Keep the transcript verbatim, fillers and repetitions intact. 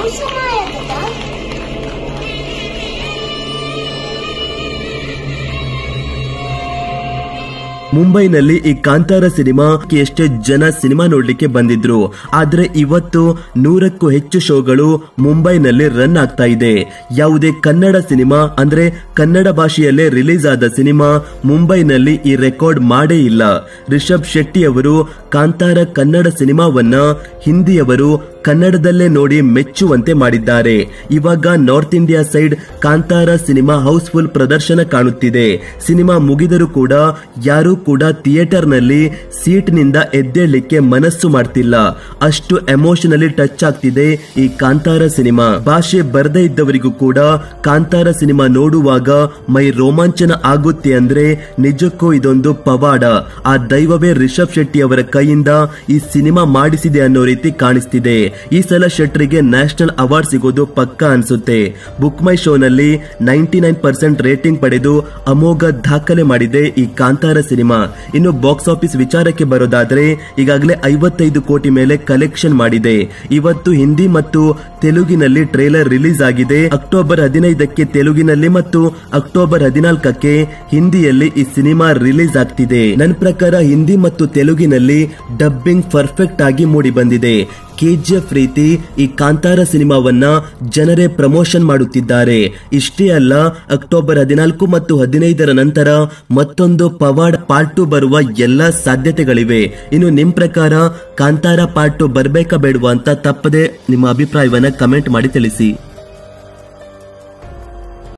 ಮುಂಬೈನಲ್ಲಿ ಈ ಕಾಂತಾರ ಸಿನಿಮಾಕ್ಕೆ ಎಷ್ಟೇ ಜನ ಸಿನಿಮಾ ನೋಡ್ಲಿಕ್ಕೆ ಬಂದಿದ್ರು, ಆದ್ರೆ ಇವತ್ತು ನೂರಕ್ಕೂ ಹೆಚ್ಚು ಶೋಗಳು ಮುಂಬೈನಲ್ಲಿ ರನ್ ಆಗ್ತಾ ಇದೆ. ಯಾವುದೇ ಕನ್ನಡ ಸಿನಿಮಾ ಅಂದ್ರೆ ಕನ್ನಡ ಭಾಷೆಯಲ್ಲೇ ರಿಲೀಸ್ ಆದ ಸಿನಿಮಾ ಮುಂಬೈನಲ್ಲಿ ಈ ರೆಕಾರ್ಡ್ ಮಾಡೇ ಇಲ್ಲ. ರಿಷಬ್ ಶೆಟ್ಟಿ ಅವರು ಕಾಂತಾರ ಕನ್ನಡ ಸಿನಿಮಾವನ್ನ ಹಿಂದಿಯವರು ಕನ್ನಡದಲ್ಲೇ ನೋಡಿ ಮೆಚ್ಚುವಂತೆ ಮಾಡಿದ್ದಾರೆ. ಇವಾಗ north India side Kantara cinema housefull ಪ್ರದರ್ಶನ ಕಾಣುತ್ತಿದೆ. ಸಿನಿಮಾ ಮುಗಿದರೂ ಕೂಡ ಯಾರು ಕೂಡ ಥಿಯೇಟರ್ ನಲ್ಲಿ ಸೀಟ್ ನಿಂದ ಎದ್ದೇಳಲಿಕ್ಕೆ ಮನಸ್ಸು ಮಾಡ್ತಿಲ್ಲ. ಅಷ್ಟು ಎಮೋಷನಲಿ ಟಚ್ ಆಗ್ತಿದೆ ಈ ಕಾಂತಾರ ಸಿನಿಮಾ. ಭಾಷೆ ಬರದೇ ಇದ್ದವರಿಗೂ ಕೂಡ ಕಾಂತಾರ ಸಿನಿಮಾ ನೋಡುವಾಗ ಮೈ ರೋಮಾಂಚನ ಆಗುತ್ತೆ ಅಂದ್ರೆ ನಿಜಕ್ಕೂ ಇದೊಂದು ಪವಾಡ. ಆ ದೈವವೇ ರಿಷಬ್ ಶೆಟ್ಟಿ ಅವರ ಕೈಯಿಂದ ಈ ಸಿನಿಮಾ ಮಾಡಿಸಿದೆ ಅನ್ನೋ ರೀತಿ ಕಾಣಿಸ್ತಿದೆ. ಈ ಸಲ ಶೆಟ್ರಿಗೆ ನ್ಯಾಷನಲ್ ಅವಾರ್ಡ್ ಸಿಗೋದು ಪಕ್ಕಾ ಅನ್ಸುತ್ತೆ. ಬುಕ್ ಮೈ ಶೋ ನಲ್ಲಿ ನೈಂಟಿ ನೈನ್ ಪರ್ಸೆಂಟ್ ರೇಟಿಂಗ್ ಪಡೆದು ಅಮೋಘ ದಾಖಲೆ ಮಾಡಿದೆ ಈ ಕಾಂತಾರ ಸಿನಿಮಾ. ಇನ್ನು ಬಾಕ್ಸ್ ಆಫೀಸ್ ವಿಚಾರಕ್ಕೆ ಬರೋದಾದ್ರೆ ಈಗಾಗಲೇ ಐವತ್ತೈದು ಕೋಟಿ ಮೇಲೆ ಕಲೆಕ್ಷನ್ ಮಾಡಿದೆ. ಇವತ್ತು ಹಿಂದಿ ಮತ್ತು ತೆಲುಗಿನಲ್ಲಿ ಟ್ರೇಲರ್ ರಿಲೀಸ್ ಆಗಿದೆ. ಅಕ್ಟೋಬರ್ ಹದಿನೈದಕ್ಕೆ ತೆಲುಗಿನಲ್ಲಿ ಮತ್ತು ಅಕ್ಟೋಬರ್ ಹದಿನಾಲ್ಕಕ್ಕೆ ಹಿಂದಿಯಲ್ಲಿ ಈ ಸಿನಿಮಾ ರಿಲೀಸ್ ಆಗ್ತಿದೆ. ನನ್ನ ಪ್ರಕಾರ ಹಿಂದಿ ಮತ್ತು ತೆಲುಗಿನಲ್ಲಿ ಡಬ್ಬಿಂಗ್ ಪರ್ಫೆಕ್ಟ್ ಆಗಿ ಮೂಡಿ ಬಂದಿದೆ. ಕೆಜಿಎಫ್ ರೀತಿ ಈ ಕಾಂತಾರ ಸಿನಿಮಾವನ್ನ ಜನರೇ ಪ್ರಮೋಷನ್ ಮಾಡುತ್ತಿದ್ದಾರೆ. ಇಷ್ಟೇ ಅಲ್ಲ, ಅಕ್ಟೋಬರ್ ಹದಿನಾಲ್ಕು ಮತ್ತು ಹದಿನೈದರ ನಂತರ ಮತ್ತೊಂದು ಪವಾಡ ಪಾರ್ಟ್ ಟು ಬರುವ ಎಲ್ಲಾ ಸಾಧ್ಯತೆಗಳಿವೆ. ಇನ್ನು ನಿಮ್ ಪ್ರಕಾರ ಕಾಂತಾರ ಪಾರ್ಟ್ ಟು ಬರ್ಬೇಕಾ ಬೇಡವಾ ಅಂತ ತಪ್ಪದೆ ನಿಮ್ಮ ಅಭಿಪ್ರಾಯವನ್ನ ಕಮೆಂಟ್ ಮಾಡಿ ತಿಳಿಸಿ.